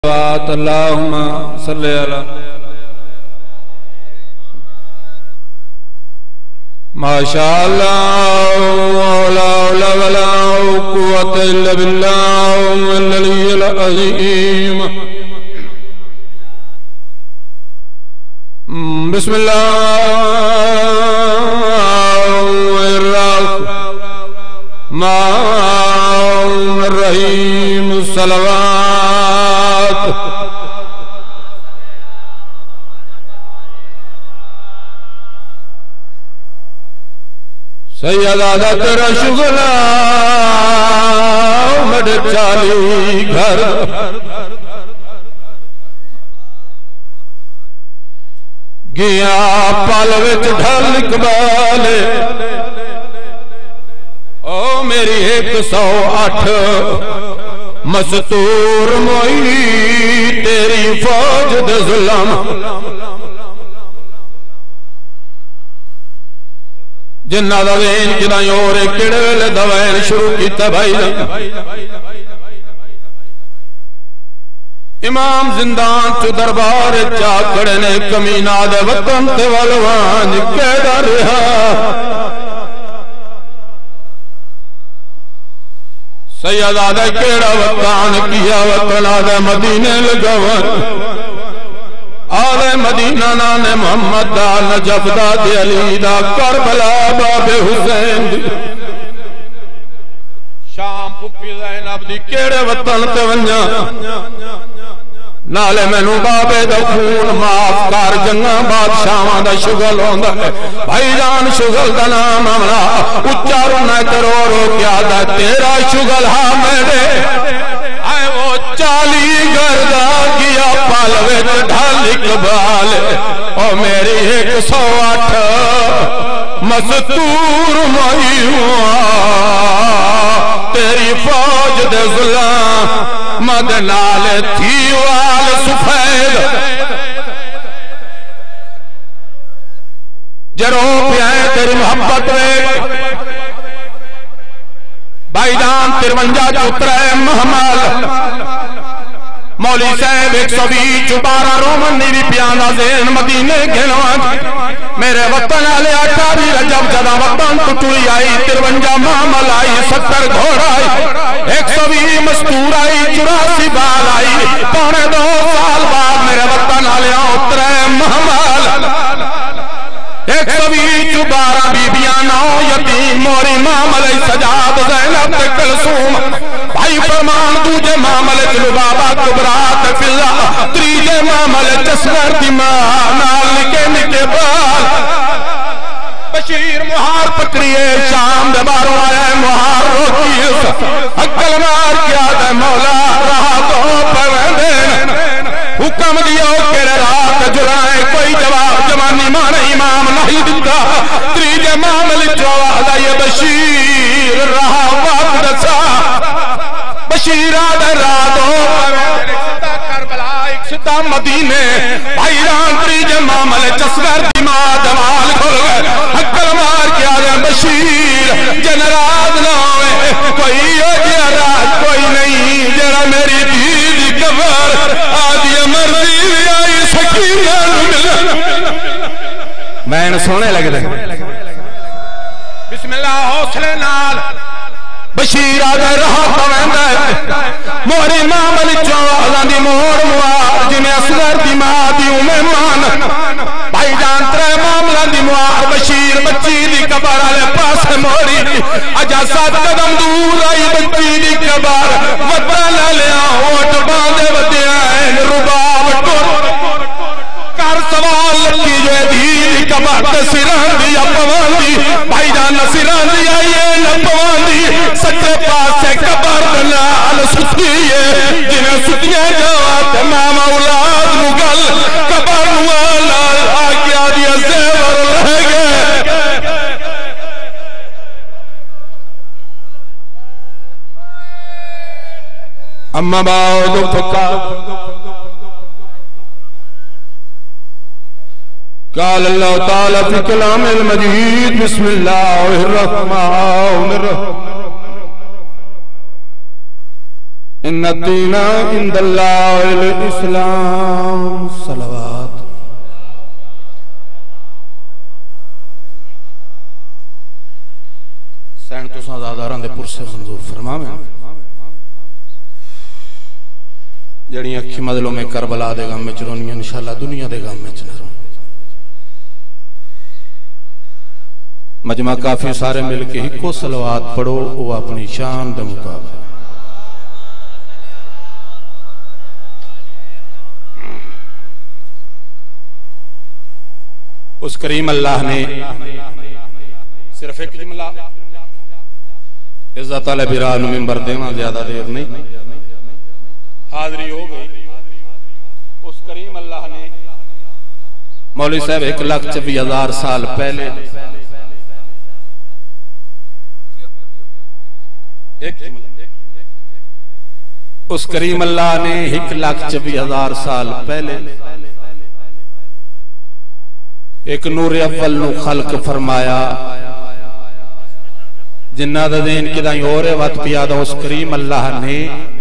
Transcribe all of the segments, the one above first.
اللہم صلی علی ماشاءاللہ لا حول ولا قوۃ الا باللہ العلی العظیم بسم اللہ الرحمن الرحیم صلوات سیدہ تیرا شغلہ مڈ چالی گھر گیا پال وچ ڈھل اقبال او میری 108 مستور موئی تیری فوج دے ظلم جنہ دا وین کدائیں اور کڑے ویلے دوائن شروع کیتا بھائی امام زندان چو دربار چاکڑے نے کمینہ دے وطن تے والوان کیڑا رہا سیدہ دے کیڑا وطن کیا وطن آدھے مدینے لگوان آدھے مدینہ نان محمد دا نجف دا دی علی دا کربلا باب حسین شام پپی زینب دی کیڑے وطن تے ونجا نالے مینوں بابے دا خون معاف کر جنگاں بادشاہاں دا شغل ہوندا ہے بھائی جان شغل دا نام آمنا اچارو نہ کرو رو کیا دا تیرا شغل ہاں میرے آئے وہ 40 گردہ گیا پالوے ڈھال اقبال او میری 108 مستور موئی تیری فوج دے ظلم مدنال تھی وال سفید جرو پیائے تیری محبت میں بھائی جان 53 چترے محمل مولی صاحب 120 12 رومن نیوی پیانا زین مدینے گھنوان میرے وطن آلے 28 رجب جدا وطن کٹوئی آئی 53 محمل آئی 70 گھوڑ آئی 120 مستور آئی 84 بال آئی 2.5 سال بعد میرے وطن آلے اترے محمل 120 12 بیبیاں 9 یتیم موری معاملے سجاد زینب کلثوم بھائی فرمان دوجے معاملے لبابا کبرات فضا تریجے معاملے جسور دماغ نال نکے نکے بال بشیر مہار پکڑیے شام دے باروں آئے مہار روکی اکل مار کیا دے مولا رہا تو پروندے حکم دیو کیڑے رات جلائیں کوئی جواب جوانی مان امام نہیں دیتا تریجے معاملے جواب یہ بشیر رہا وقت سا بشیر آدھے راتوں کربلا ایک ستا مدینے بھائی ران تریجے معاملے چسور دماغ جمال کھل گئے حکل مار کیا دے بشیر جنراد نہ ہوئے کوئی جنراد کوئی نہیں جنرا میری دیدی کبر آدھی مرضی آئی سکینہ میں نے سونے لگ دے بسم اللہ حوصلے نال بشیر آدھے رہا پویندہ موری معاملی چوازان دی موڑ موار جنہیں اصغر دی ماں دی امیمان بھائی جان ترے معاملہ دی موار بشیر بچی دی کبار آلے پاس موری اجا 7 قدم دور آئی بچی دی کبار وطن لیا اوٹ باندے ودیائن رباب ٹور کار سوال لکی جو دی کبار سران دی اپوان دی بھائی جان سران دی آئیے نپوان دی سچے پاس سے کبار دلال ستیے جنہیں ستیے جوات مام اولاد مگل کبار موالال آگیا دیا زیور رہ گئے اما باؤ پکا قال اللہ تعالی فی کلام المجید بسم اللہ الرحمن الرحیم ان الدین عند اللہ الاسلام صلوات سین تو سازاداراں دے پرسے منظور فرماویں جڑیاں اکھی مدلوں میں کربلا دے غم وچ رونیاں انشاءاللہ دنیا دے غم وچ نہ رون مجمع کافی سارے مل کے ہکو صلوات پڑھو وہ اپنی شان دے مطابق اس کریم اللہ نے صرف ایک جملہ عزت علی بران ممبر دیواں زیادہ دیر نہیں حاضری ہو گئی اس کریم اللہ نے مولوی صاحب 1,24,000 سال پہلے اس کریم اللہ نے 1,24,000 سال پہلے ایک نور اول نو خلق فرمایا جنہ دا دین کدائیں اور وقت پیادا اس کریم اللہ نے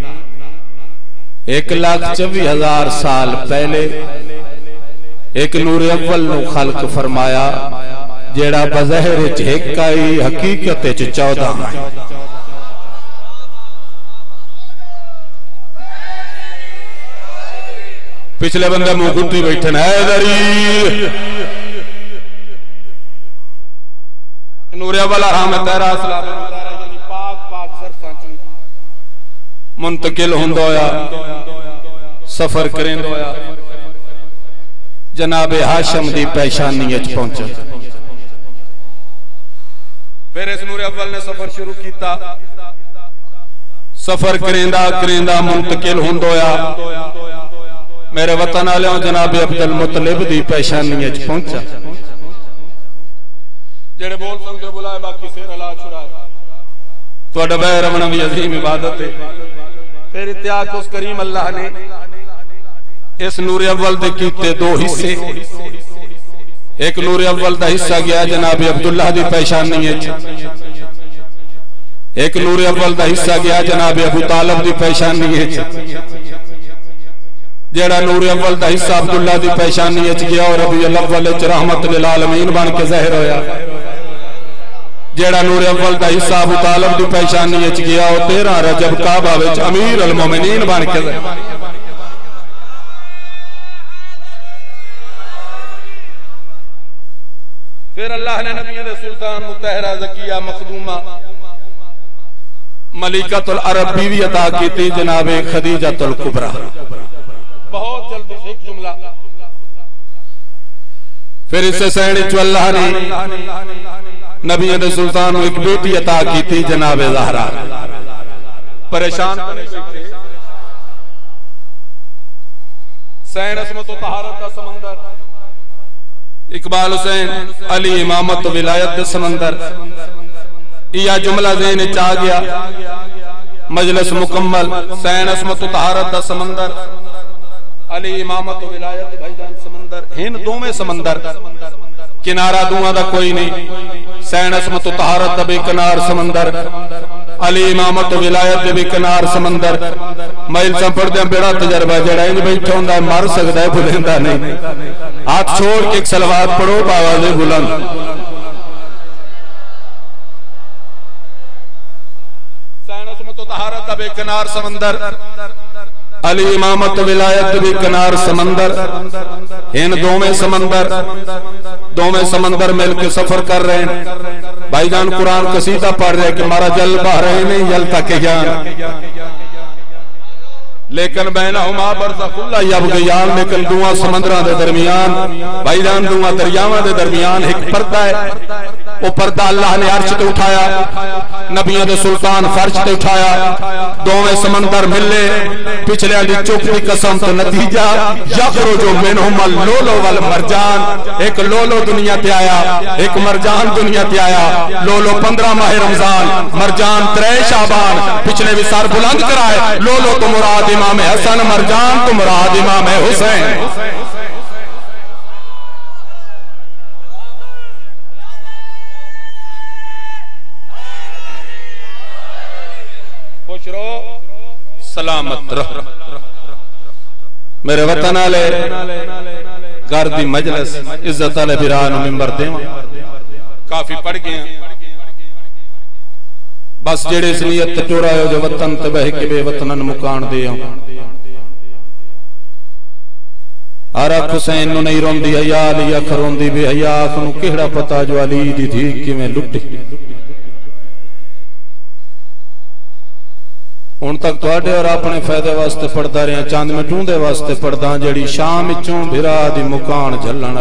1,24,000 سال پہلے ایک نور اول نو خلق فرمایا جیڑا بظاہر جھکائی حقیقت 14 ہے پچھلے بندے منہ گھٹی بیٹھے نا حیدری نور اول آرام تیرا اسلام یعنی پاک پاک ظرفاں چوں منتقل ہوندہ ہویا سفر کریں ہویا جناب ہاشم دی پیشانی اچ پہنچا پھر اس نور اول نے سفر شروع کیتا سفر کریندہ منتقل ہوندہ ہویا میرے وطن آلیاں جناب عبد المطلب دی پیشانی اچ پہنچا جڑے بول سکتے بلائے باقی سیر اللہ چھڑا تو اڈا بے رمنا بھی عظیم عبادت ہے پھر اتیاق اس کریم اللہ نے اس نور اول دے کیتے 2 حصے ایک نور اول دا حصہ گیا جناب عبداللہ دی پیشانی اچ ایک نور اول دا حصہ گیا جناب ابو طالب دی پیشانی اچ جیڑا نور اول دا حصہ عبداللہ دی پیشانی اچ گیا اور ربیع الاول اچ رحمت للعالمین بن کے ظاہر ہویا جیڑا نور اول دا حصہ ابو طالب دی پیشانی اچ گیا اور 13 رجب کعبہ وچ امیر المومنین بن کے ظاہر پھر اللہ نے نبی دے سلطان مطہرہ زکیہ مخدومہ ملکۃ العرب بیوی عطا کی تھی جناب خدیجۃ الکبریٰ بہت جلدی سے ایک جملہ پھر اس سے سینڈی چو اللہ نے نبی دے سلطان ایک بیٹی عطا کی تھی جناب زہرا پریشان سین عصمت و طہارت دا سمندر اقبال حسین علی امامت و ولایت دا سمندر یہ جملہ ذہن چاہ گیا مجلس مکمل سین عصمت و طہارت دا سمندر علی امامت و ولایت بھائی جان سمندر ہن دوویں سمندر کنارہ دوہاں دا کوئی نہیں سین عصمت و طہارت دا بے کنار سمندر علی امامت و ولایت دا بے کنار سمندر مائل سا پڑھ دیں بیڑا تجربہ جڑا انج بیٹھا ہوندہ ہے مار سکتا ہے بھولندہ نہیں ہاتھ چھوڑ کے ایک سلوات پڑھو باواز بلند سین عصمت و طہارت دا بے کنار سمندر علی امامت ولایت بھی کنار سمندر ان دوویں سمندر مل کے سفر کر رہے ہیں بھائی جان قرآن قصیدہ پڑھ رہے کہ مارا جل بہ رہے نہیں جل تک جان لیکن بینہما برزخ لا یبغیان لیکن دوہاں سمندراں دے درمیان بھائی جان دوہاں دریاواں دے درمیان ایک پردہ ہے وہ پردہ اللہ نے عرش تے اٹھایا نبیوں دے سلطان فرش تے اٹھایا دوویں سمندر ملے پچھلے علی چوک کی قسم تو نتیجہ یخرجو منہم اللولو والمرجان ایک لولو دنیا تے آیا ایک مرجان دنیا تے آیا لولو 15 ماہ رمضان مرجان 3 شعبان پچھلے بھی سار بلند کرائے لولو تو مراد امام حسن مرجان تو مراد امام حسین سلامت رہ میرے وطن والے گھر دی مجلس عزت والے بھران ممبر دیواں کافی پڑھ گئے ہیں بس جڑے اس نیت تے ٹورا ہو جو وطن تے بہ کے بے وطنن مکان دے ہوں عرق حسین نو نہیں روندی حیا علی اکھ روندی بے حیا اکھ نو کیڑا پتا جو علی دی دھی کیویں لٹی ہن تک تواڈے اور اپنے فائدے واسطے پڑھدا رہیا چاند میں ٹوندے واسطے پڑھدا جڑی شام وچوں بھرا دی مکان جھلن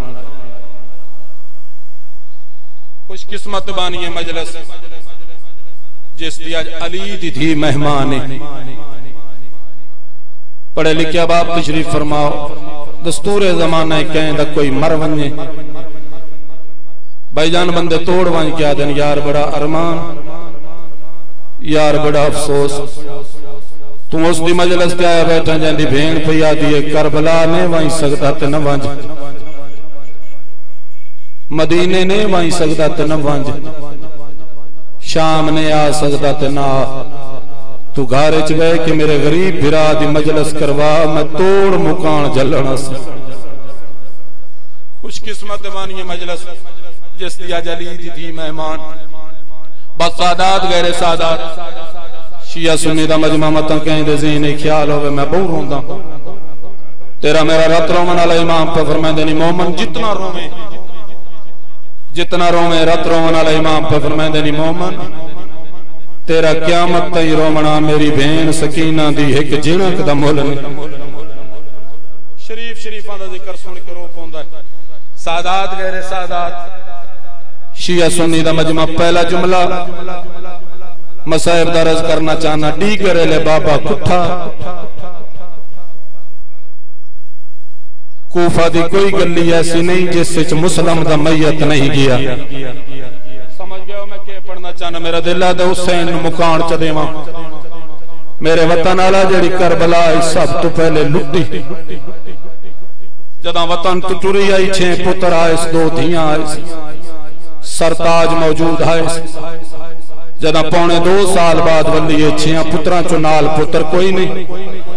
خوش قسمت بانی مجلس جس دی اج علی دی دھی مہمان ہے پڑھے لکھے باپ تشریف فرماؤ دستور زمانہ کہیں دا کوئی مر ونجے بھائی جان بندے توڑ وانج کیا دن یار بڑا ارمان یار بڑا افسوس تم اس دی مجلس کیا ہے بیٹھا جان دی بھین پیا دیئے کربلا نے وہیں سکتا تے نہ وانج مدینے نے وہیں سکتا تے نہ وانج شام نے آ سکتا تے نہ تو گھارے چوے کہ میرے غریب بھرا دی مجلس کروا میں توڑ مکان جلنا سے خوش قسمت بانی مجلس جس دیا جلی دی مہمان بس سادات غیر سادات شیعہ سنی دا مجمع متن کہیں دے ذہن خیال ہوئے میں بہت روندہ تیرا میرا رت رومن علی امام پہ فرمائیں دینی مومن جتنا رومیں رت رومن علی امام پہ فرمائیں دینی مومن تیرا قیامت تئی رومنا میری بہن سکینہ دی ایک جنک دا مول نہیں شریفاں دا ذکر سن کے رو پوندا ہے سادات غیر سادات شیعہ سنی دا مجمع پہلا جملہ مصائب درز کرنا چاہنا ڈی کرے لے بابا کٹھا کوفہ دی کوئی گلی ایسی نہیں جس سے مسلم دا میت نہیں گیا سمجھ گیا ہوں میں کہ پڑھنا چاہنا میرا دلہ دا حسین مکان چا دیواں میرے وطن آلہ جڑی کربلا سب تو پہلے لٹی جدہ وطن تو ٹوری آئی چھیں پتر آئیس دو دھیاں آئیس سرتاج موجود آئیس جدہ پونے 2 سال بعد ولیے چھیاں پتران چنال پتر کوئی نہیں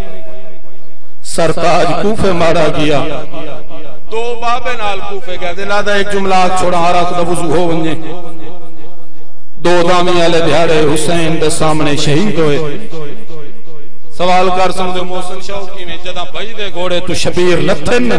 سرتاج کوفے مارا گیا 2 بابے نال کوفے گیا دلہ دا ایک جملہ چھوڑا حرات دا وضو ہو ونجے 2 دامی آلے دھیارے حسین دے سامنے شہید ہوئے سوال کر سمجھے محسن شوقی میں جدہ بھائی دے گھوڑے تو شبیر لتھن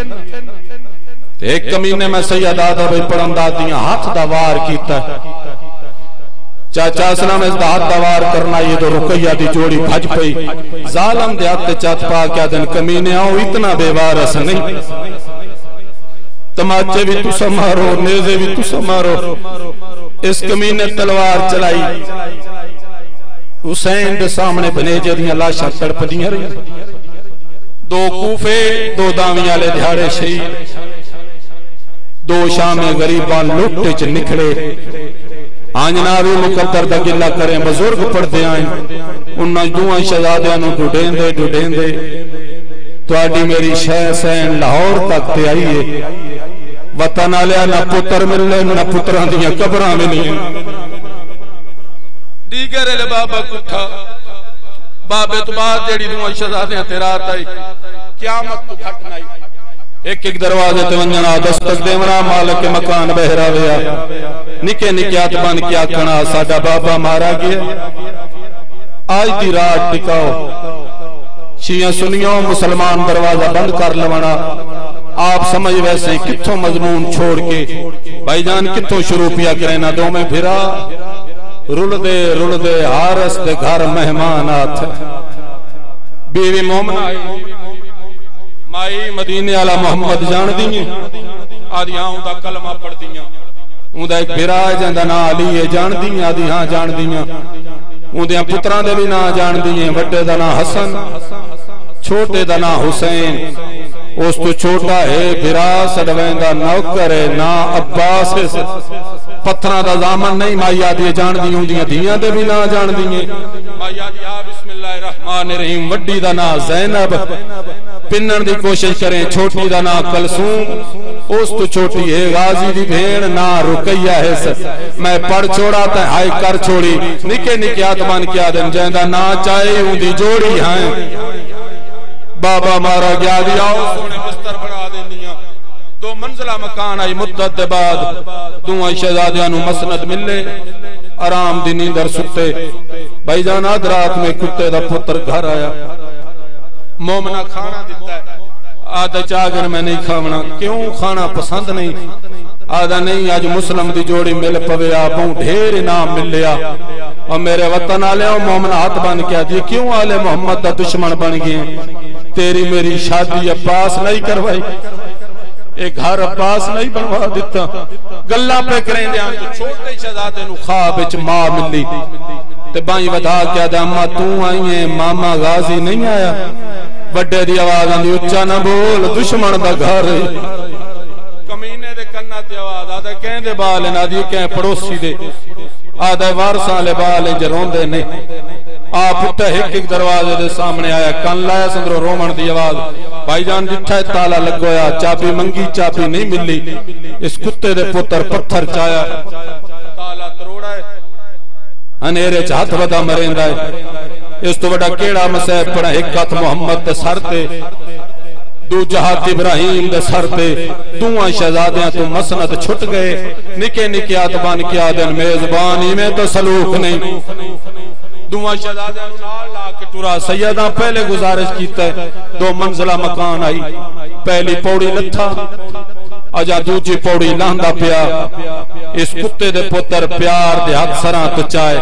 ایک کمینے میں سید آدھا بھائی پڑھندہ دیاں ہاتھ دوار کیتا ہے چاچا اسلام اس دا ہاتھ دوار کرنا یہ تو رقیہ دی جوڑی بھج پئی ظالم دے ہاتھ چاچ پا کیا دن کمینے آؤ اتنا بے وارس نہیں تماچے بھی تو سمارو نیزے بھی تو سمارو اس کمینے تلوار چلائی حسین دے سامنے بنے جدیاں لاشاں تڑپ دیاں رہی 2 کوفے 2 دامی آلے دھیارے شہید 2 شام غریبان لٹے چ نکھڑے آنجنابی مقدر دا گلہ کریں بزرگ پڑھتے آئیں انہاں دوہاں شہزادیاں نو ڈوڈیں دے تو آڈی میری شہ سین لاہور تک تے آئیے وطن آلیا نہ پتر ملے نہ پتران دیاں قبران ملی دیگر لے بابا کٹھا بابے تو بعد جیڑی دوہاں شہزادیاں تیرات آئی قیامت تو گھٹنائی ایک دروازے تے ونجنا دستک دیونا مالک مکان بہرا ویا نکے نکیات بن کیا کھنا ساڈا بابا مارا گیا آج دی رات ٹکاؤ شیعہ سنیوں مسلمان دروازہ بند کر لونا آپ سمجھ ویسے کتھوں مضمون چھوڑ کے بھائی جان کتھوں شروع پیا کرینا دو میں بھرا رل دے حارس دے گھر مہمان آت بیوی مومن آئی مائی مدینے والا محمد جان دیئے آدھی ہاں اندہ کلمہ پڑھ دیئے اندہ ایک بھرا جاندہ نا علی جان دیئے آدھی ہاں جان دیئے اندہ پتران دے بھی نا جان دیئے وڈے دا نا حسن چھوٹے دا نا حسین اس تو چھوٹا ہے بھرا سڑوین دا نوکر ہے نا عباس ہے پتھران دا زامن نہیں مائی آدھی جان دیئے اندہ دیئے دے بھی نا جان دیئے مائی آدھی بسم اللہ الرحمن الرحیم وڈی دا نا زینب پنن دی کوشش کریں چھوٹی دا نا کلثوم اس تو چھوٹی ہے غازی دی بھیڑ نا رقیہ ہے میں پڑھ چھوڑا تا ہائی کر چھوڑی نکے نکے آتمان کیا دن جائندہ نا چاہے ہوں دی جوڑی ہیں بابا مارا گیا دیا سونے بستر بڑھا دینیا 2 منزلہ مکان آئی مدت دے بعد دو شہزادیانو مسند ملے آرام دی نیندر ستے بھائی جان آدھ رات میں کتے دا پتر گھر آیا مومنہ کھانا دیتا ہے آدھا چاگر میں نہیں کھاونا کیوں کھانا پسند نہیں آدھا نہیں آج مسلم دی جوڑی مل پوے آپوں ڈھیر انعام مل لیا اور میرے وطن آلے اور مومن ہاتھ بان کیا دی کیوں آلے محمد دا دشمن بن گئے تیری میری شادی عباس نہیں کروائی ایک گھر عباس نہیں بنوا دیتا گلہ پہ کریں دے آنجو چھوٹے شہزادے نو خواب اچ ماں ملی تے بائیں ودا کیا دے اما تو آئی ہیں ماما غازی نہیں آیا بڑے دی آواز آندی اچھا نہ بول دشمن دا گھر کمینے دے کنہ تے آواز آدھا کہیں دے بالے نہ دی کہیں پڑوسی دے آدھا وارساں لے بالے جرون دے نہیں آپ اٹھا ایک دروازے دے سامنے آیا کن لایا سندرو رومن دی آواز بھائی جان جٹھا تالا لگویا چابی منگی چابی نہیں ملی اس کتے دے پتر پتھر چایا تالا تروڑا ہے انیرے چاہت ودا مرین ہے اس تو بڑا کیڑا مسیح پڑا ایک ہاتھ محمد دے سر تے دو جہات ابراہیم دے سر تے دوہاں شہزادیاں تو مسند چھٹ گئے نکے نکے آتبان کیا دن میزبانی میں تو سلوک نہیں دوہاں شہزادیاں نال لا کے ٹورا سیدہ پہلے گزارش کیتا ہے 2 منزلہ مکان آئی پہلی پوڑی لتھا اجا دوجی پوڑی لاندہ پیا اس کتے دے پتر پیار دے حق سران تو چائے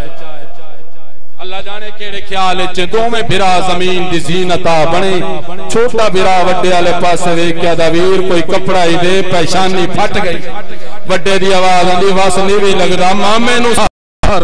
اللہ جانے کیڑے خیال اچھے دو میں بھرا زمین دی زینتا بنے چھوٹا بھرا وڈے آلے پاسے دے کیا دویر کوئی کپڑا ہی دے پیشانی پھٹ گئی وڈے دی آواز اندی واس نیوی لگ دا مامے نو سار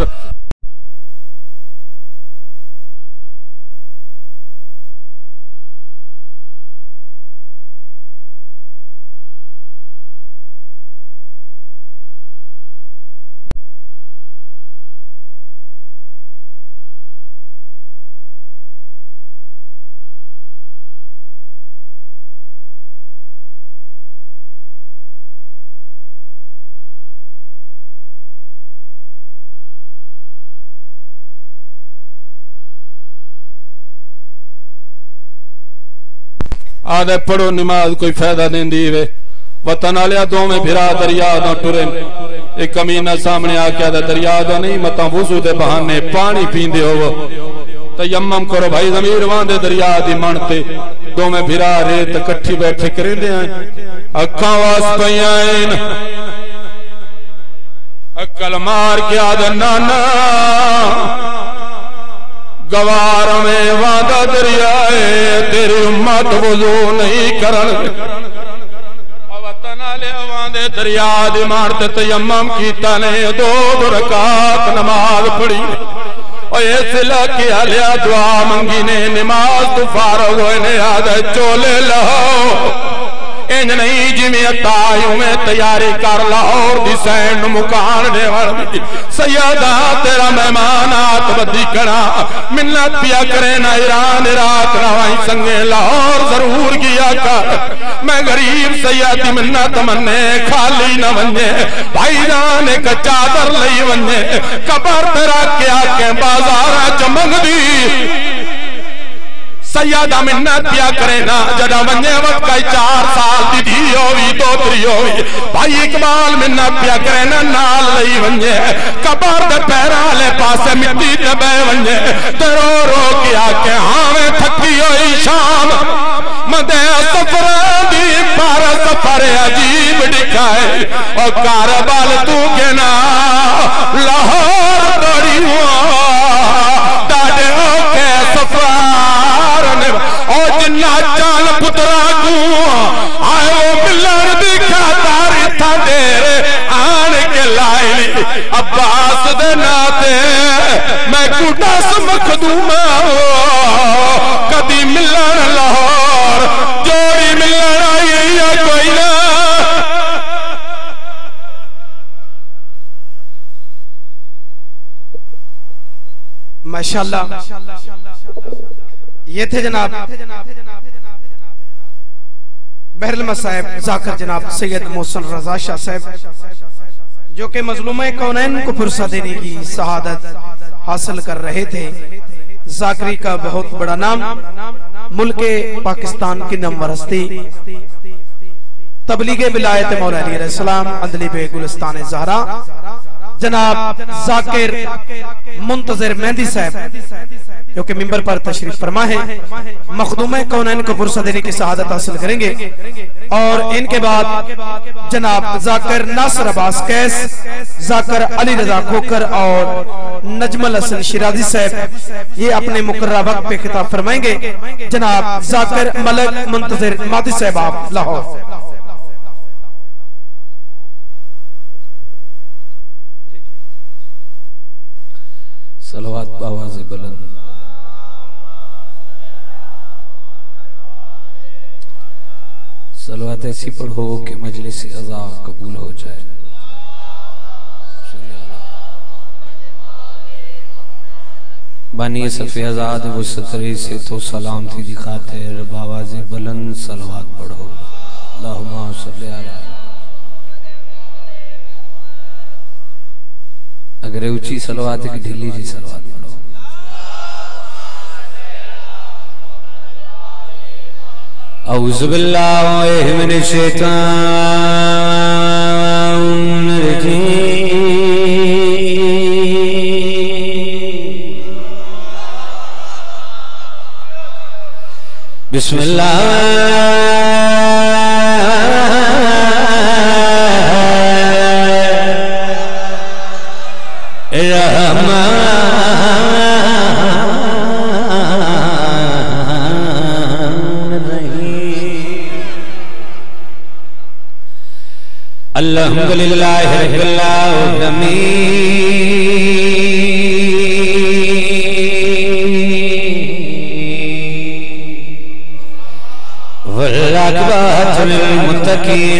آدھے پڑھو نماز کوئی فائدہ دین دیوے وطن آلیا دو میں بھرا دریا دا ٹرن ایک کمینہ سامنے آکیا دا دریا دا نہیں مطا وضو دے بہانے پانی پیندے ہو تیمم کرو بھائی ضمیر واندے دریا دی منتے دو میں بھرا ریت کٹھی بیٹھے کریں دے آئیں اکھاں واس پیائیں اکل مار کیا دا نانا گوار میں وعدہ دریائے تیری امت وضو نہیں کرن وطن آلے واندے دریا دی مارت تیمم کیتا نے 2 رکعت نماز پڑھی اور یہ سلا کیا لیا دعا منگی نے نماز تو فارغ ہوئے نے آدھے چولے لہو انج نہیں جی میں اتائیوں میں تیاری کر لاہور دی سینڈ مکان دے وردی سیدہ تیرا مہمانات بدی کڑا منت پیا کرے نا ایران عراق روائیں سنگے لاہور ضرور کیا کر میں غریب سیدی منت مننے خالی نہ ونجے بھائی جان ایک چادر لئی ونجے قبر تیرا کیا کہ بازارہ چمنگ دی سیدہ منت پیا کرے نا جڑا ونجے وقت کا 4 سال دی دی ہوئی 2 ہوئی بھائی اقبال منت پیا کرے نا نال لئی ونجے قبر دے پیرا لے پاسے مٹی تے بے ونجے تے رو رو کیا کہ ہاں میں تھکی ہوئی شام مدے سفر دی پر سفر عجیب دکھائے اور کاربال تو کے نا لاہور بڑی ہوا ڈاڑے ہو کے سفر اور جنہ چال پترا کو آئے وہ ملن دکھا تاری تھا دیر آن کے لائی عباس دے ناتے میں کٹا سمکھدوم کدی ملن لاہور جوڑی ملن آئی یا کوئی نہ ماشاءاللہ یہ تھے جناب بہرلمہ صاحب ذاکر جناب سید محسن رضا شاہ صاحب جو کہ مظلومہ کونین کو پرسہ دینے کی سعادت حاصل کر رہے تھے. ذاکری کا بہت بڑا نام ملک پاکستان کی نمور ہستی تبلیغ ولایت مولا علی علیہ السلام اندلی بے گلستان زہرا جناب ذاکر منتظر مہدی صاحب جو کہ ممبر پر تشریف فرما ہے مخدومہ کونین کو پرسہ دینے کی سعادت حاصل کریں گے. اور ان کے بعد جناب ذاکر ناصر عباس کیس، ذاکر علی رضا کھوکر اور نجم الحسن شیرازی صاحب یہ اپنے مقررہ وقت پہ خطاب فرمائیں گے. جناب ذاکر ملک منتظر مہدی صاحب آپ لاہور. صلوات بآواز بلند. صلوات ایسی پڑھو کہ مجلس عزا قبول ہو جائے. بانی صفی ازاد و ستری سے تو سلام تھی دی خاطر بآواز بلند صلوات پڑھو. اللہم صلی علی. اگر اونچی صلوات ہے کہ ڈھیلی جی صلوات پڑھو. اعوذ باللہ من الشیطان الرجیم. بسم اللہ الحمدللہ رب العالمین والعاقبۃ للمتقین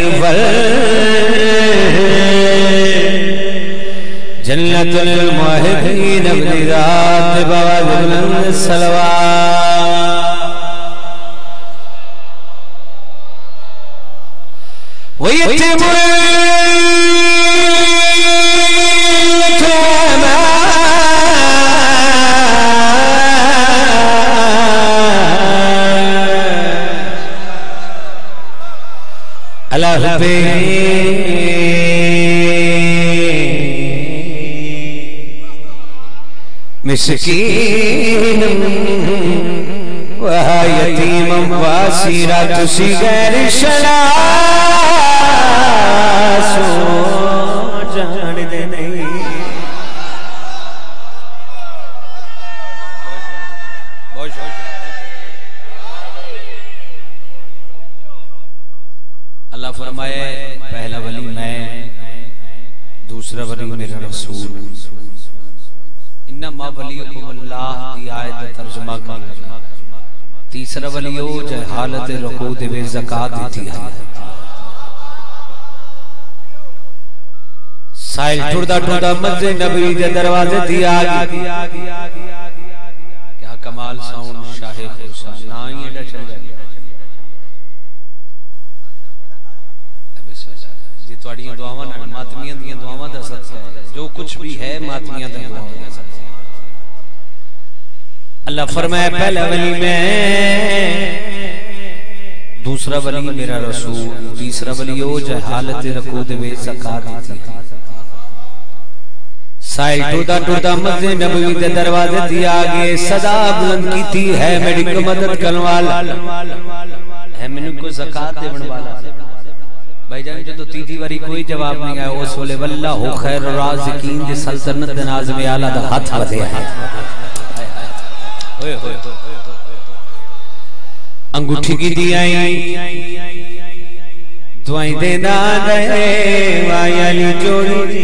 والجنۃ للمحبین بذات بوابل الصلوات ويتم على حبه مسكين ويتيما واسيرا تسيغير الشلاس جان دے نہیں. اللہ فرمائے پہلا ولی میں، دوسرا ولی میرا رسول. انما ولیکم اللہ دی آیت ترجمہ کر. تیسرا ولی ہو جائے حالت رکوع دے زکات دیتی ہے. سائل ٹردہ ٹردہ مسجد نبی دے دروازے دی آگی. کیا کمال ساؤن شاہ خرسان نائی ایڈا چل جائے. جی توڑیاں دعاواں ماتمیاں دیاں دعاواں دا صدقہ ہے. جو کچھ بھی ہے ماتمیاں دا دعاواں دا صدقہ. اللہ فرمائے پہلا ولی میں، دوسرا ولی میرا رسول، تیسرا ولی ہو جائے حالت رکوع دے زکات دیتی. سائل ٹردہ ٹردہ مسجد نبوی دے دروازے دی آگے صدا بلند کیتی ہے میری کو مدد کرنے والا ہے، میں کو زکات دینے والا. بھائی جان جو تو تیجی واری کوئی جواب نہیں آیا اس ولی واللہ خیر الرازقین دے سلطنت دے ناظم اعلیٰ دا ہاتھ ودے ہے. انگوٹھی کی دی آئی دعائیں دینا گئے وائیالی جوڑی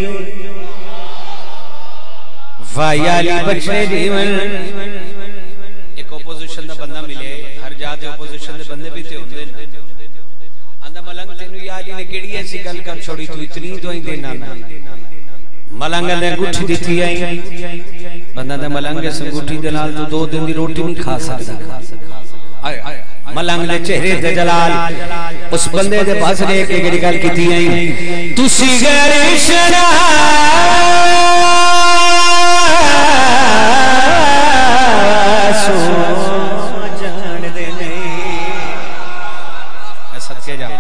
وائیالی بچے دیون. ایک اپوزیشن دا بندہ ملے، ہر جاتے اپوزیشن دے بندے بھی تے ہوندے نا. اندہ ملنگ تینو یالی نے کیڑی ایسی گل کر چھوڑی تو اتنی دعائیں دینا نا. ملنگ نے انگوٹھی دیتی آئی. بندہ دے ملنگ سے انگوٹھی دلال تو 2 دن دی روٹی نہیں کھا سکتا. ملنگ دے چہرے دے جلال اس بندے دے پاس لے کے گڑی گل کیتی آئی تسی غیر شنا سو جان دے نہیں میں صدقے جاؤں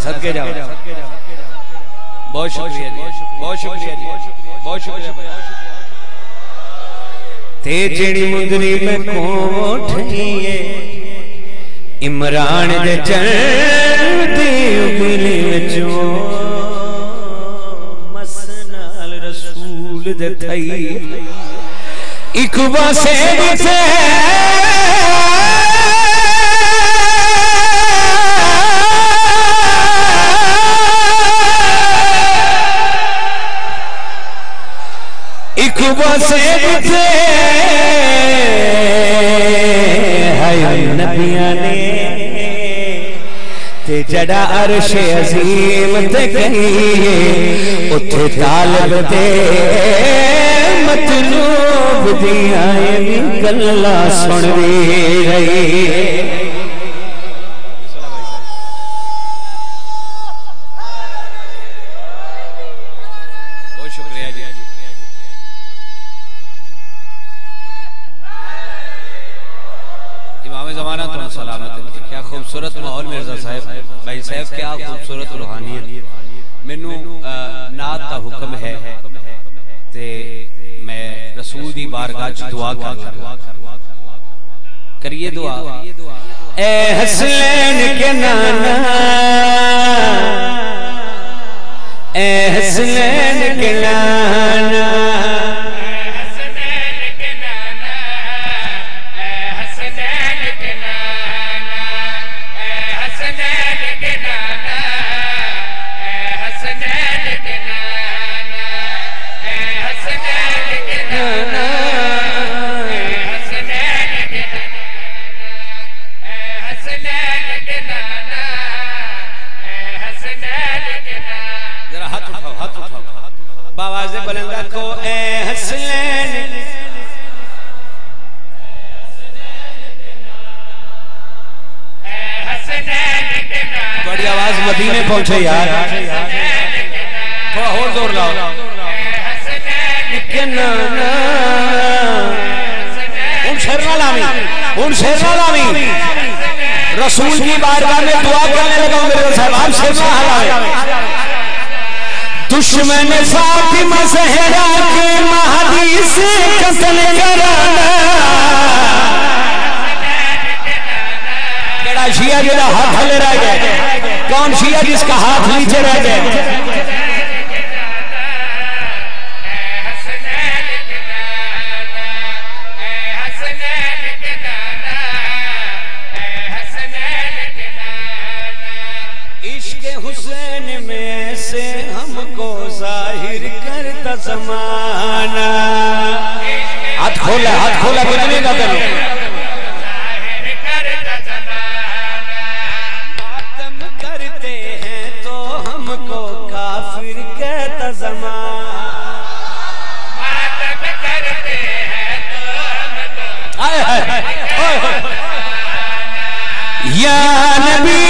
بہت شکریہ جی بہت شکریہ جی بہت شکریہ تے جڑی مندری میں کوٹھئیے عمران دے چڑھدی اگلی وچوں مسنال رسول دے تھئی ایک واسے دیتے ایک واسے دیتے ہائی نبیاں نے تے جڑا عرش عظیم تے کہیے اتھے طالب تے مطلوب دیا گلہ سن دی رہی بہت شکریہ جی امام زمانہ تو سلامت کیا خوبصورت ماحول مرزا صاحب بھائی صاحب کیا خوبصورت روحانیت مینوں نعت دا حکم ہے تے میں رسول دی بارگاہ چ دعا کریے دعا اے حسین کے نانا اے حسین کے نانا باواز بلندہ کو اے حسین بڑی آواز مدینے پہنچے یار تھوڑا اور زور لاؤ ان شیرنا لامی رسول کی بارگاہ میں دعا کرنے لگا میرے صاحب ہم شیرنا حلاوے دشمن فاطمہ زہرا کے مہدی سے قتل کرانا کیڑا شیعہ جڑا ہاتھ ہلے رہ گئے کون شیعہ جس کا ہاتھ نیچے رہ گئے حسین میں سے ہم کو ظاہر کرتا زمانہ ہاتھ کھولا بجنے کا کرو ماتم کرتے ہیں تو ہم کو کافر کہتا زمانہ ماتم کرتے ہیں تو ہم کو یا نبی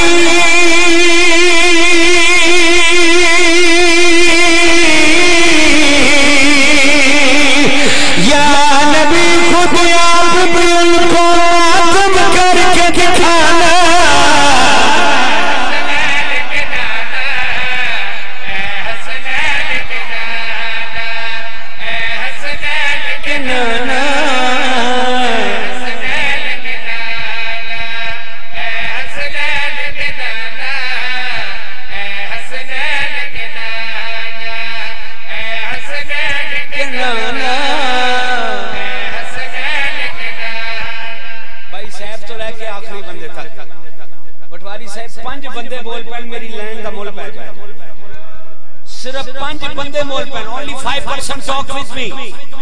صرف 5 بندے مول پہن only 5% talk with me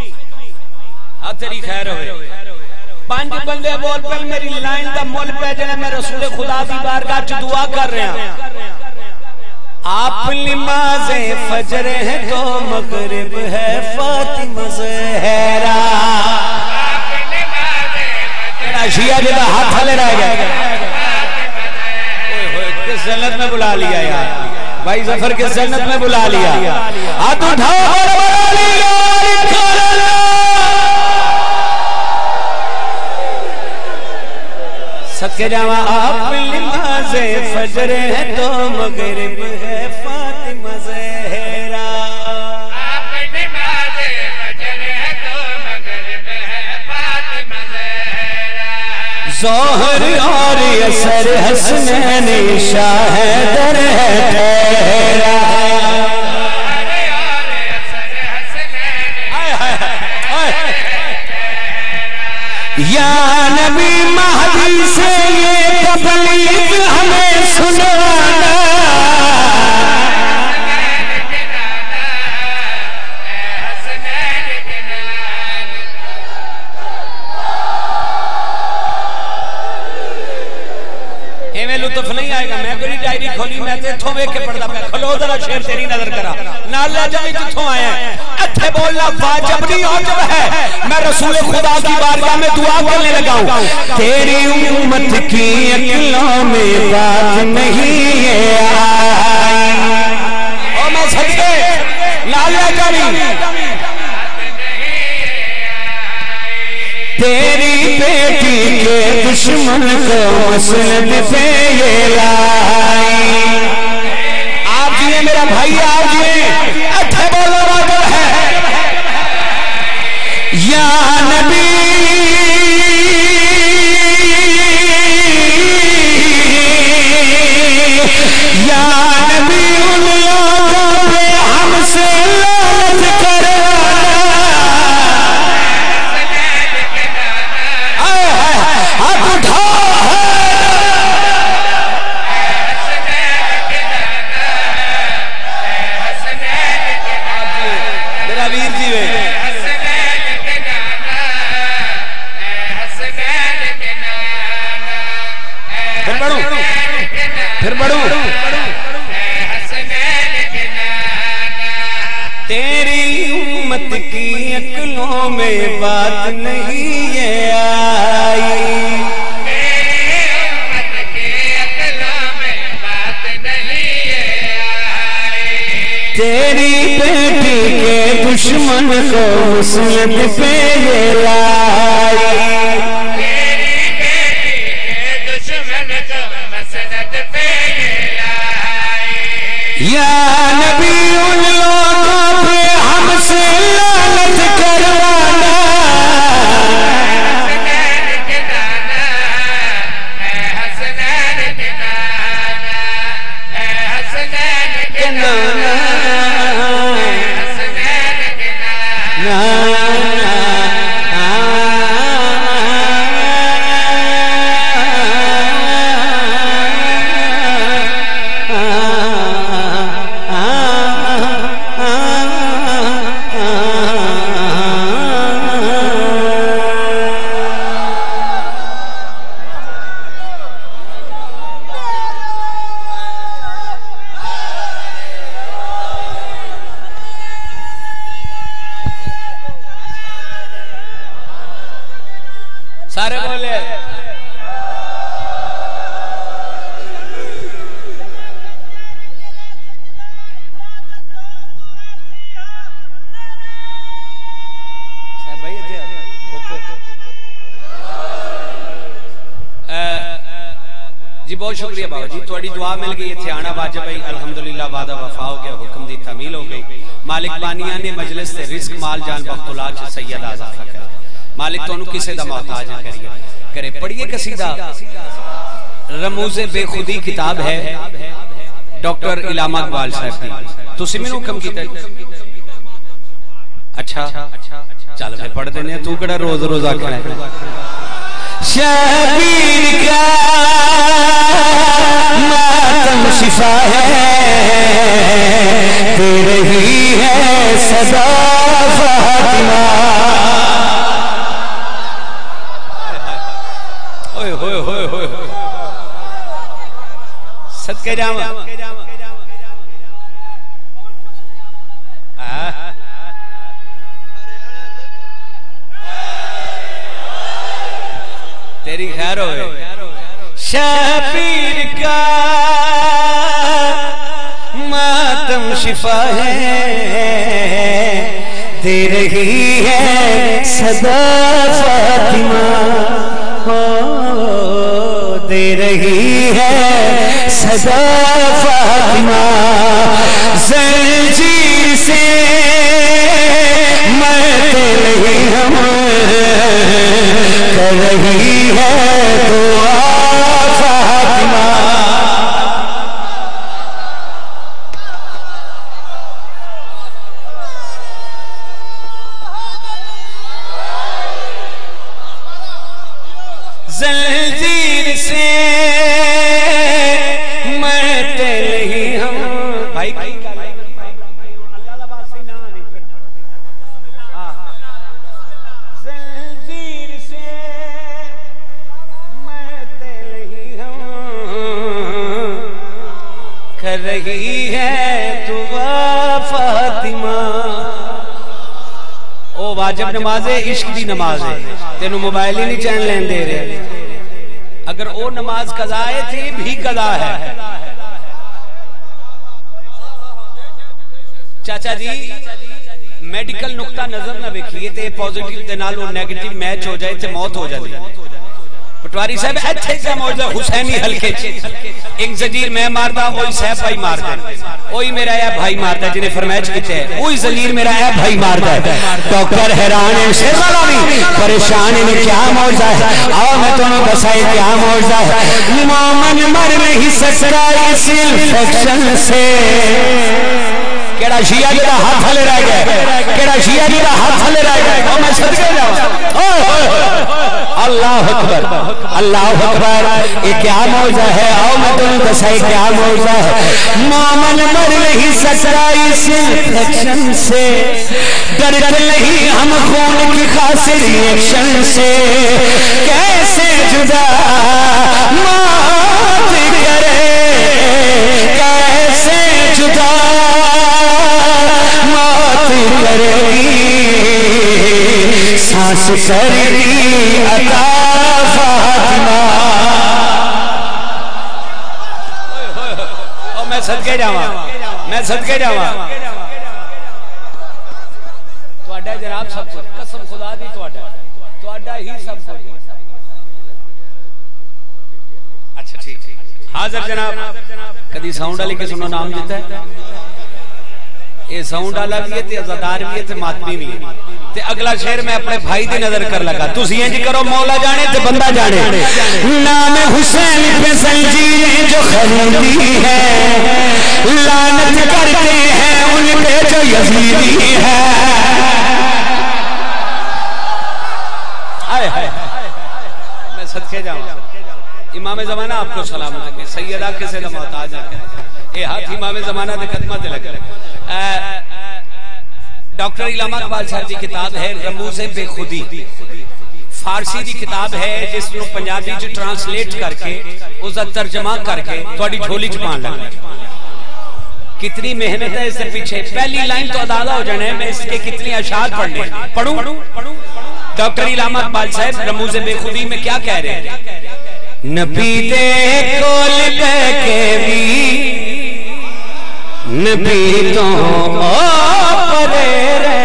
تیری خیر ہوئے 5 بندے مول پہن میری لائن دا مول پہ جنہیں میں رسول خدا دی بارگاہ چ دعا کر رہے ہیں آپ نماز فجر ہے تو مغرب ہے فاطمہ زہرا شیعہ جدہ ہاتھ ہلے رہ گئے جنت میں بلا لیا یار بھائی ظفر کے جنت میں بلا لیا ہاتھ اٹھاؤ بلا لیا سکے جاواں آپ نماز فجر ہے تو مغرب ہے فاطمہ زہرا آپ نماز فجر ہے تو مغرب ہے فاطمہ زہرا ظہر اور عصر حسنین شاہدر ہے ٹھہرا یا نبی مہدی سے یہ تبلیغ ہمیں سنانا ایمیں لطف نہیں آئے گا میں کوئی ڈائری کھولی میں تے تھو کے پڑھدا پہ کھلو ذرا شیر تیری نظر کرا نالے جائی جتھوں آئے ہیں اٹھے بولنا واجب نہیں واجب ہے میں رسول خدا کی بارگاہ میں دعا کرنے لگا ہوں تیری امت کی عقلوں میں بات نہیں ہے او میں صدقے نالے جائی تیری بیٹی کے دشمن کو مسند پہ یہ لائی آپ جیے میرا بھائی آپ جیے اٹھے بولو واجب ہے یا نبی یا نبی ان لوگوں پہ ہم سے لعنت کروانا ہاتھ اٹھا میرا ویر جی وے پھر بڑھو تیری امت کی عقلوں میں بات نہیں ہے آئی تیری امت کی عقلوں میں بات نہیں ہے آئی تیری بیٹی کے دشمن کو مسند پہ یہ لائی یا نبی ان لوگوں پہ ہم سے لعنت کروانا سارے بولے جی بہت شکریہ بابا جی تھوڑی دعا مل گئی اتھے آنا واجب ہے الحمدللہ وعدہ وفا ہو گیا حکم دی تعمیل ہو گئی مالک بانیاں نے مجلس سے رزق مال جان وقت اللہ چھ سید آزافہ کر مالک تو انہوں کسے دا محتاج کریے کرے پڑھئے قصیدہ رموز بے خودی کتاب ہے ڈاکٹر علامہ اقبال صاحب کی تو سمیں حکم کی تھی اچھا چل میں پڑھ دینے تو کڑا روز روز آکھنا ہے شبیر کا ماتم شفا ہے دے رہی ہے صدا فاطمہ ہوئے ہوئے ہوئے ہوئے صدقے جامع تیری خیر ہوئے شبیر کا دم شفا ہے دے رہی ہے صدا فاطمہ ہو دے رہی ہے صدا فاطمہ زنجیر سے مرتے نہیں ہم کر رہی ہے دعا فاطمہ زنجیر سے مرتے نہیں ہم بھائی زنجیر سے مرتے نہیں ہم کر رہی ہے دعا فاطمہ او واجب نماز ہے عشق دی نماز ہے تینوں موبائل ہی نہیں چین لین دے رہے اگر او نماز قضا ہے تھی بھی قضا ہے چاچا جی میڈیکل نقطہ نظر نہ ویکھیے تے پوزیٹیو دے نال او نیگیٹیو میچ ہو جائے تے موت ہو جائے پٹواری صاحب اچھے سے موجودہ حسینی حلقے ایک زنجیر میں ماردا وہی صاحب بھائی ماردا وہی میرا اے بھائی ماردا جنہیں فرمائش کیتے ہیں وہی زنجیر میرا اے بھائی ماردا ہے ڈاکٹر حیران ہے شیروالاوی پریشان ہے کیا موجودہ ہے آؤ میں تمہیں بسائے کیا موجودہ ہے مومن مر نہیں سکتا اس انفیکشن سے کیڑا شیعہ جی دا ہاتھ ہلے رہ گئے کیڑا شیعہ جی دا ہاتھ ہلے رہ گئے اور میں صدقے جاؤں اللہ اکبر اللہ اکبر یہ کیا موجہ ہے آؤ میں تمہیں بسائے کیا موجہ ہے مومن مر نہیں سکتا اس انفیکشن سے ڈرتے نہیں ہم خون کی خاصر ریئیکشن سے کیسے جدا موت کرے کیسے جدا موت کرے سانس کرنی عطا فاطمہ میں صدقے جاواں میں صدقے جاواں تواڈا جناب سب کچھ قسم خدا دی تواڈا ہی سب کچھ اچھا ٹھیک حاضر جناب کدی ساؤنڈ والے کے سنو نام دیتا ہے یہ ساؤنڈ والا بھی ہے تے عزادار بھی ہے تے ماتمی بھی ہے تے اگلا شعر میں اپنے بھائی دی نظر کر لگا تسی انج کرو مولا جانے تے بندہ جانے نام حسین پہ زنجیریں جو خریدی ہے لعنت کرتے ہیں ان پہ جو یزیدی ہے میں صدقے جاؤں امام زمانہ آپ کو سلام لگے سیدہ کے سے محتاج ہے اے ہاتھ امام زمانہ دے قدمہ دے لگے ڈاکٹر علامہ اقبال صاحب کی کتاب ہے رموز بے خودی فارسی دی کتاب ہے جس کو پنجابی جو ٹرانسلیٹ کر کے اس کا ترجمہ کر کے تھوڑی جھولی چ پان لگا کتنی محنت ہے اس سے پیچھے پہلی لائن تو اندازہ ہو جانا ہے میں اس کے کتنی اشعار پڑھنے پڑھوں ڈاکٹر علامہ اقبال صاحب رموز بے خودی میں کیا کہہ رہے ہیں نبی دے کول بہ کے بھی نبی تو پرے رہ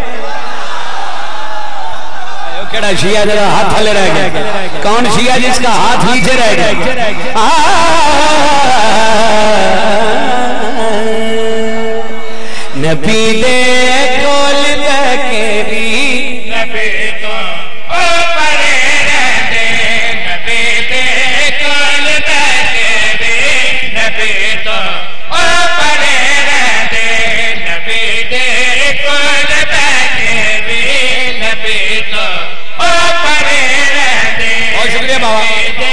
کیڑا شیعہ جڑا ہاتھ ہلے رہ گیا کون شیعہ جس کا ہاتھ نیچے رہ گیا نبی دے کول بہ کے بھی نبی تو پرے رہ دے نبی دے کول بہ کے بھی نبی تو شکریہ بابا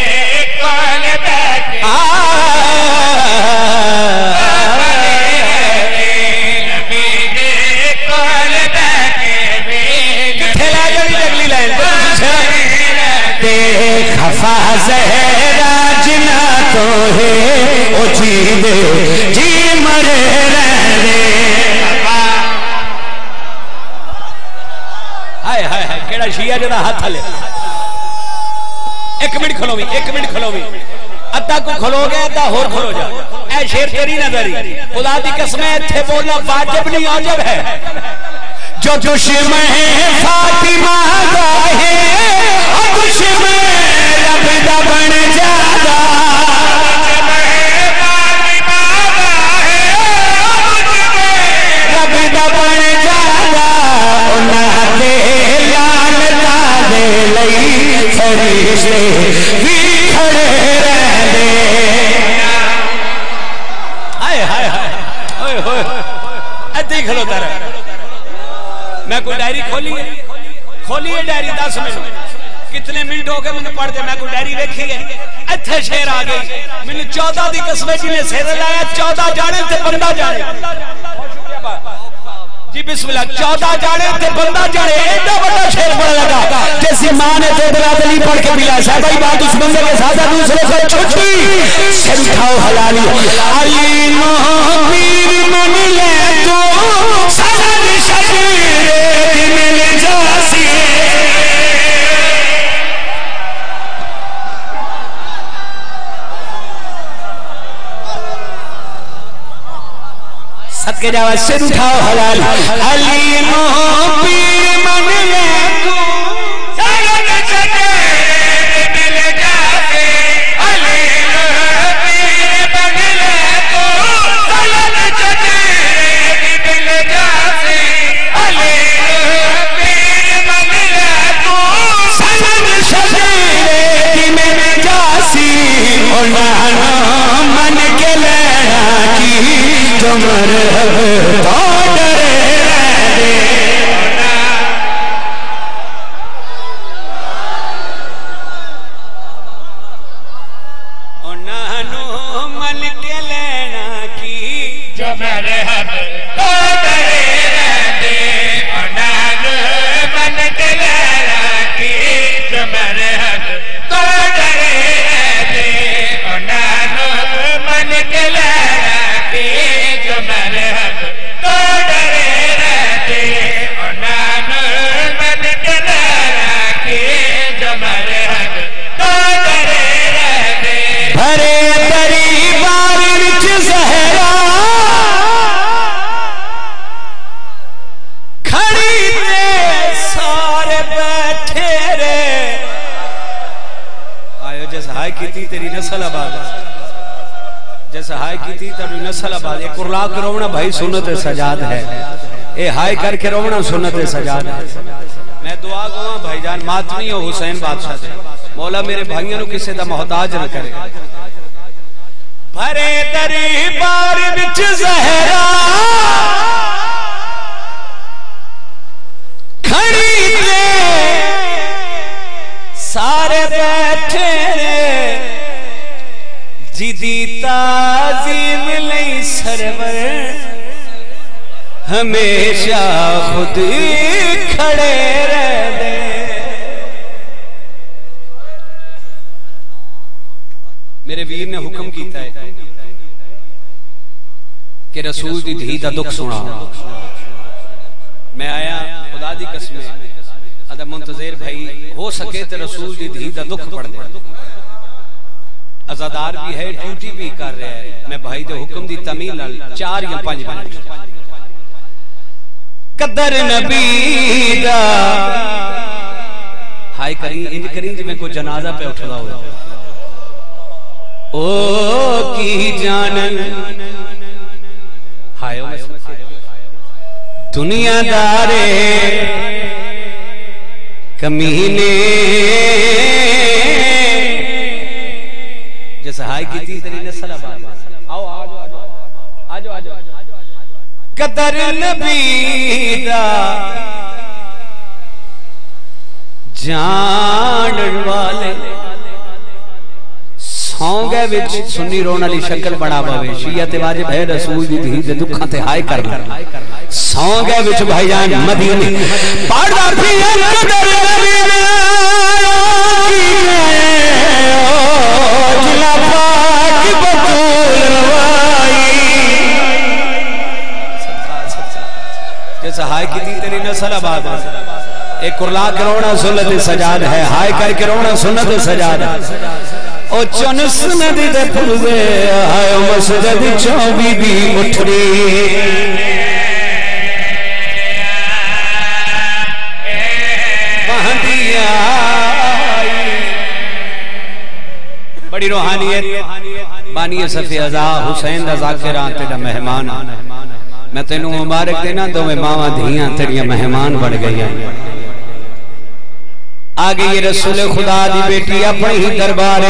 خفا زہرا جنا تو ہے او جی دے جی مرے رہنے ہائے ہائے ہائے کیڑا شیعہ جڑا ہاتھ ہلے ایک منٹ کھلو بھی ادھا کو کھلو گے ادھا ہور کھلو جا اے اے شیر تیری نظری خدا دی قسم ہے تھے بولنا واجب نہیں واجب ہے جو دشمن فاطمہ دا ہے دشمن رب دا بن جادا رب دا بن جادا انہاں دے لعنتاں دے لئی فرشتے بھی کھڑے رہندے ہائے ہائے ہائے ہوئے ادھے ہی کھلوتا رہا میں کوئی ڈائری کھولی ہے ڈائری 10 منٹ کتنے منٹ ہو گئے میں پڑھ دے میں کوئی ڈائری دیکھی ہے اتھے شیر آ گئی میں نے 14 دی قسمیں جنہیں سیر لایا 14 جانے تے بندہ جانے جی بسم اللہ 14 جانے تے بندہ جانے ایڈا بڑا شیر پڑھ لگا جیسی ماں نے تو برادری پڑھ کے ملا صاحب بھائی بات اس بندے کے ساتھ دوسرے سے چھٹی سر کھاؤ حلالی علی نو پیر من لے تو سند شبیر مل جاسی صدقے جاوہ سر اٹھاؤ حلال علی نو پیر من لے تو سند شبیر مل جاسی علی نو پیر من لے تو سند شبیر مل جاسی علی نو پیر من لے تو سند شبیر مل جاسی انہاں من کے لینا کی تمہر تو ڈرے رہے انہاں من کے لینا کی جو میرے حد تو ڈرے رہے انہاں من کے لینا کی جو میرے حد تو ڈرے رہے انہاں من کے لینا کی جو میرے حد تو ڈرے رہتے انہاں من کے لینا کی جو میرے حد تو ڈرے رہتے بھرے تری بار وچ زہرا کھڑی تے سارے بیٹھے رے آئیو جیسا ہائے کیتی تیری نسل آباد جیسا ہائے کی تھی تب نسل آباد ایک قرلا کے رونا بھائی سنت سجاد ہے اے ہائے کر کے رونا سنت سجاد ہے میں دعا گواں بھائی جان ماتمی ہو حسین بادشاہ دے مولا میرے بھائیوں کسے دا محتاج نہ کرے بھرے تری بار وچ زہرا کھڑی تے سارے بیٹھے جدی تعظیم لئی سرور ہمیشہ خود کھڑے رہ دے میرے ویر نے حکم کیتا ہے کہ رسول دی دھی دا دکھ سنا میں آیا خدا دی قسم ادھا منتظر بھائی ہو سکے تو رسول دی دھی دا دکھ پڑھ دے ازادار بھی ہے ڈیوٹی بھی کر رہے ہیں میں بھائی دے حکم دی تمیل 4 یا 5 منٹ قدر نبی دا ہائے کریں انج کریں جی میں کوئی جنازہ پہ اٹھا ہوا او کی جانن ہائے دنیا دارے کمینے جیسے ہائے کی تھی تیری نسل آباد آؤ آجو قدر نبی دا جانن والے سونگے وچ سنی رونا لی شکل بڑا باوے شیعت واجب ہے رسول دی دھی دے دکھاں تے ہائے کر لیں سونگے وچ بھائی جان مدینے پڑھا پھر قدر نبی جلا پاک بطول روائی جیسا ہائے کی تھی تیری نسل آباد ایک قرلا کے رونا سنت سجاد ہے ہائے کر کے رونا سنت سجاد ہے او چنس ندی دے پھل دے آئے مسجد چوں بی بی اٹھڑی مہدی آئی بڑی روحانیت بانی صفی ازا حسین دا ذاکران تیرا مہمان میں تینوں مبارک دینا دو میں ماما دھیاں تیریا مہمان بڑھ گئی ہیں آگے یہ رسول خدا دی بیٹی اپنے ہی دربار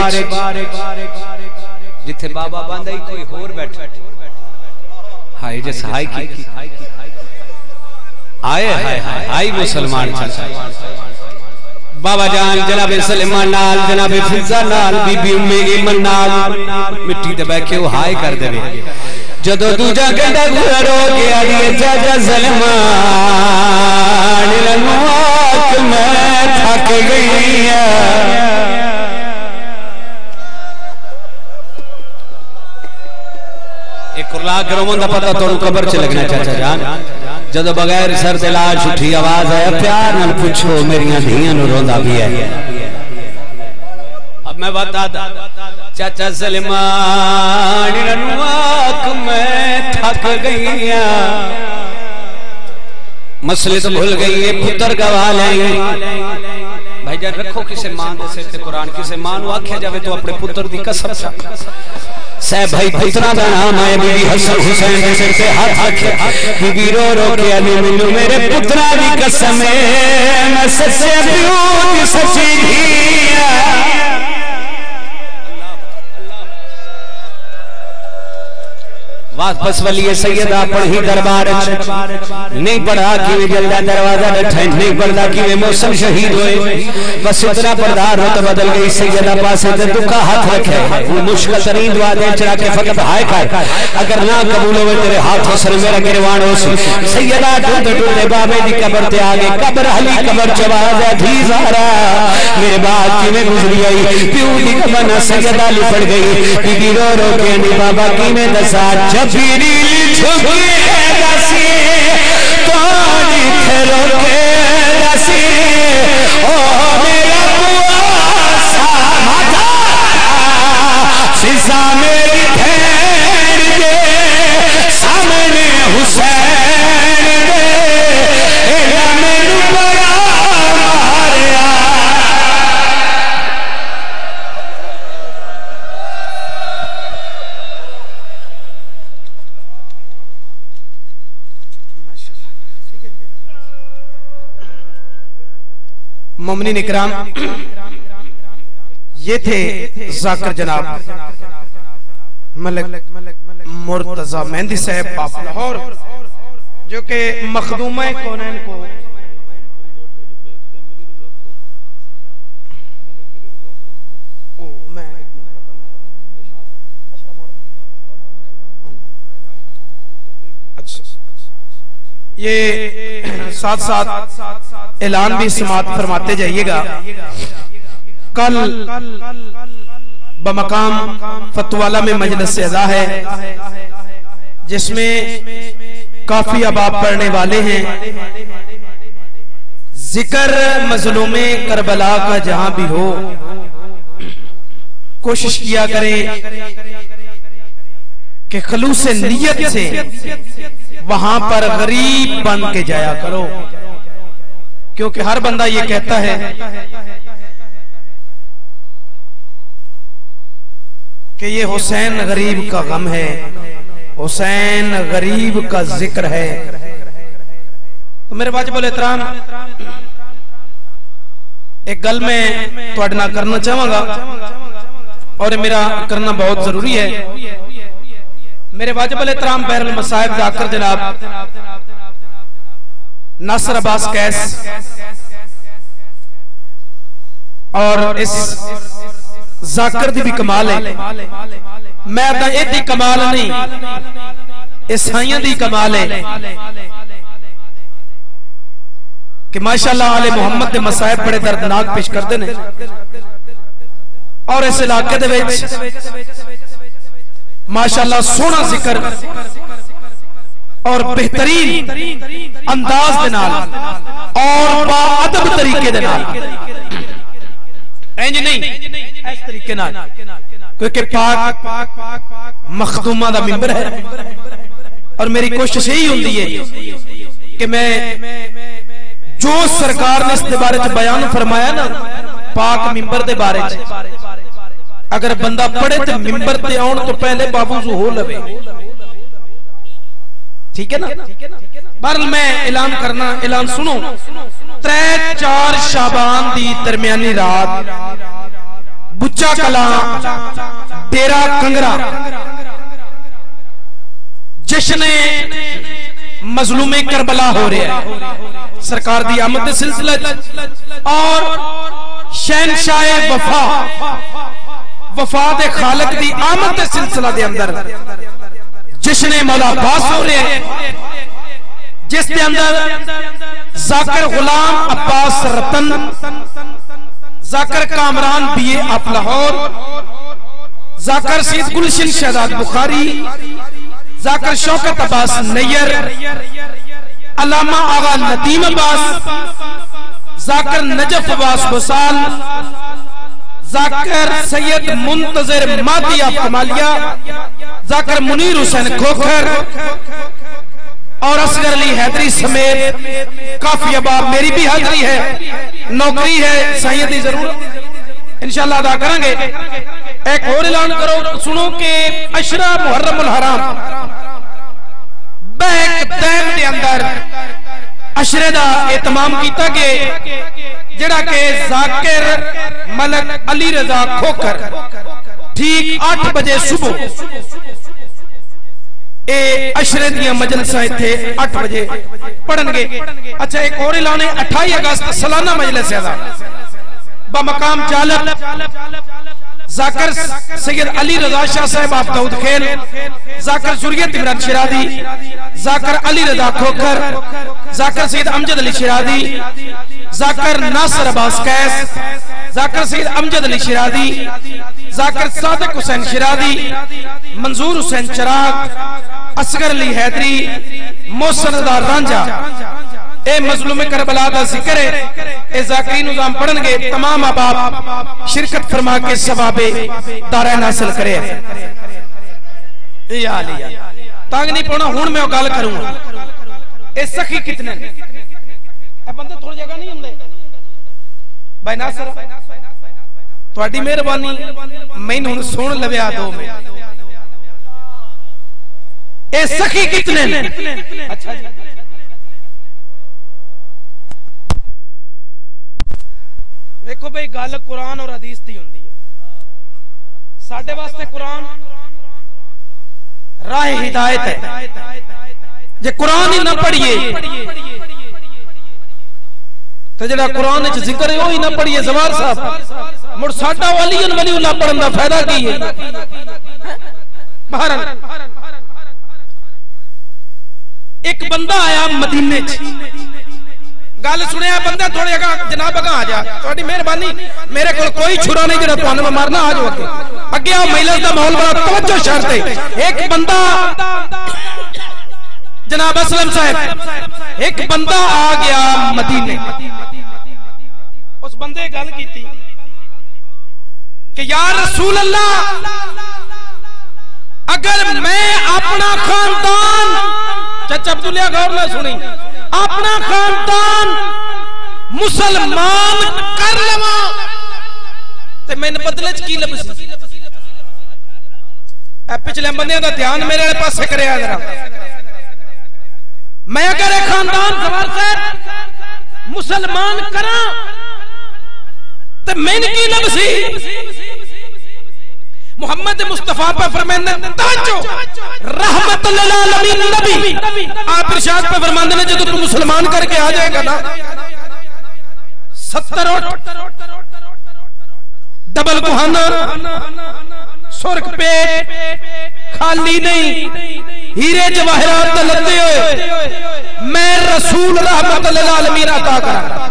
جتھے بابا باندھائی کوئی ہور بیٹھا ہائی جیسا ہائی کی آئے مسلمان چاچا بابا جان جناب سلیمان نال جناب فضا نال بی بی امی ایمن نال مٹی دے بیکھے وہ ہائے کر دے جدو دوجا گنڈا گھر ہو گیا دیئے چاچا سلیمان لنواک میں تھک گئی ہے ایک کرلا کرو مندہ پتہ تو قبر چھ لگنا چاچا جان جدو بغیر سر دلاش اٹھی آواز ہے پیار نال پوچھو میریاں دھیاں نو روندہ بھی ہے اب میں بتا دا چاچا سلیمان رنواک میں تھک گئی ہیں مسئلے تو بھول گئی ہے پتر گواہ لیں بھائی جان رکھو کسے مان دے سکتے قرآن کسے مان واقعہ جاوے تو اپنے پتر دی قسم سا سہ بھائی پترہ دا نام آئے بی بی حسن حسین دے سکتے ہاتھ رکھے بی بی رو رو کے علی ملو میرے پترہ دی قسم ہے میں سچے بیوت سچی دھیا واپس ولی سیدہ پڑھی دربار نہیں پڑھا کیویں جلدہ دروازہ ڈٹھیں نہیں پڑھا کیویں موسم شہید ہوئے بس اتنا پردار ہوتا بدل گئی سیدہ پاسے تے دکھا ہاتھ رکھے وہ مشکل ترین دعا دے چڑھا کے فقط ہائے کر اگر نہ قبول ہوئے تیرے ہاتھ حسن میرا گروان ہو سی سیدہ ڈھونڈ ڈھونڈے بابے دی قبر تے آگے قبر حلی قبر چواز ہے دھی زہرا میرے بات کیویں گزری آئی پیو دی قبر نہ سیدہ لپڑ گئی بی بی رو رو کے نی بابا کیویں دسا جبیری چھوکی ہے دسی پانی کھرو کے دسی او میرا بواسا ماتا سیسا میری پھیر دے سامنے حسین دے ایلا میرو بڑا ماریا مومنین اکرام یہ تھے ذاکر جناب ملک مرتضی مہندی صاحب پاپ لاہور جو کہ مخدومہ کونین کو یہ ساتھ ساتھ اعلان بھی سماعت فرماتے جائیے گا کل بمقام فتوالا میں مجلس سے ادا ہے جس میں کافی اباب پڑھنے والے ہیں ذکر مظلوم کربلا کا جہاں بھی ہو کوشش کیا کریں کہ خلوص نیت سے وہاں پر غریب بن کے جایا کرو کیونکہ ہر بندہ یہ کہتا ہے کہ یہ حسین غریب کا غم ہے حسین غریب کا ذکر ہے تو میرے واجب الاحترام ایک گل میں توڑنا کرنا چاہوں گا اور میرا کرنا بہت ضروری ہے میرے واجب الاحترام بہر المصائب ذاکر جناب ناصر عباس کیس اور اس ذاکر دی بھی کمال ہے میں دا اے دی کمال نہیں عیسائیاں دی کمال ہے کہ ماشاءاللہ آل محمد دے مصائب بڑے دردناک پیش کر دینے اور اس علاقے دے وچ ماشاءاللہ سونا ذکر اور بہترین انداز دے نال اور با ادب طریقے دے نال اینج نہیں اس طریقے نال کیونکہ پاک مخدومہ دا ممبر ہے اور میری کوشش یہی ہوندی ہے کہ میں جو سرکار نے اس دے بارے چ بیان فرمایا نا پاک ممبر دے بارے چ اگر بندہ پڑھے تو ممبر تے آن تو پہلے بابوزو ہو لوے ٹھیک ہے نا بہرحال میں اعلان کرنا اعلان سنو 3-4 شعبان دی درمیانی رات بچا کلاں ڈیرا کنگرا جشن مظلوم کربلا ہو رہا ہے سرکار دی آمد دے سلسلہ اور شہنشاہ وفات خالق دی آمد دے سلسلہ دے اندر جشن مولا عباس ہو رہے ہیں جس دے اندر ذاکر غلام عباس رتن ذاکر کامران بی اے آپ لاہور ذاکر سید گلشن شہزاد بخاری ذاکر شوکت عباس نیر علامہ آغا ندیم عباس ذاکر Najaf Abbas بسال Zakir Syed Muntazir Mahdi of Kamalia Zakir Munir Hussain Khokhar اور اصغر علی حیدری سمیت کافی اباب میری بھی حاضری ہے نوکری ہے سیدی ضرور انشاءاللہ ادا کریں گے ایک اور اعلان کرو سنو کہ عشرہ محرم الحرام بیک دیم دے اندر عشرے دا اہتمام کیتا گے جڑا کہ ذاکر ملک علی رضا کھوکر ٹھیک 8 بجے صبح اے عشرے دیا مجلسہ تھے 8 بجے پڑھن گے اچھا ایک اور اعلان ہے 28 اگست سالانہ مجلس ہے بمقام جالب ذاکر سید علی رضا شاہ صاحب آپ داؤد خیل ذاکر ذریت عمران شرادی ذاکر علی رضا کھوکر ذاکر سید امجد علی شرادی ذاکر ناصر عباس قیس ذاکر سید امجد علی شرادی ذاکر صادق حسین شرادی منظور حسین چراغ اصغر علی حیدری محسن رضا رانجھا اے مظلوم کربلا دا ذکر ہے اے ذاکرین نظام پڑھن گے تمام احباب شرکت فرما کے ثواب دارین حاصل کرے اے علی تانگ نہیں پڑھنا ہون میں گل کروں اے سخی کتنے اے بندے تھوڑی جگہ نہیں ہوندے بھائی ناصر تہاڈی مہربانی مینوں ہن سن لویا 2 منٹ اے سخی کتنے اچھا جی دیکھو بھئی گل قرآن اور حدیث دی ہوندی ہے ساڈے واسطے قرآن راہ ہدایت ہے جے قرآن ہی نہ پڑھیے تو جڑا قرآن وچ ذکر ہے وہی نہ پڑھیے زوار صاحب مڑ ساڈا ولی اللہ پڑھن دا فائدہ کی ہے بہرحال ایک بندہ آیا مدینے چ گل سنیا بندہ تھوڑے جناب اگاں آ جا تہاڈی مہربانی میرے کول کوئی چھرا نہیں جڑا تانوں میں مارنا آ جاؤ اگے آ مجلس دا ماحول بڑا توجہ شرط ہے ایک بندہ جناب اسلم صاحب ایک بندہ آ گیا مدینے اس بندے گل کیتی کہ یا رسول اللہ اگر میں اپنا خاندان چچا عبداللہ غور نہ سنی اپنا خاندان مسلمان کر لواں تے میں بدلے چ کی لبسی اے پچھلے بندیاں دا دھیان میرے والے پاسے کریا ذرا میں اگر ایک خاندان زوار صاحب مسلمان کراں تے میں کی لبسی محمد مصطفیٰ پہ فرماندے توجہ رحمت للعالمین نبی آپ ارشاد پہ فرماندے نے جب تو مسلمان کر کے آ جائے گا نا 70 ڈبل بہانا سرخ پیٹ خالی نہیں ہیرے جواہرات لدے ہوئے میں رسول رحمت للعالمین عطا کرا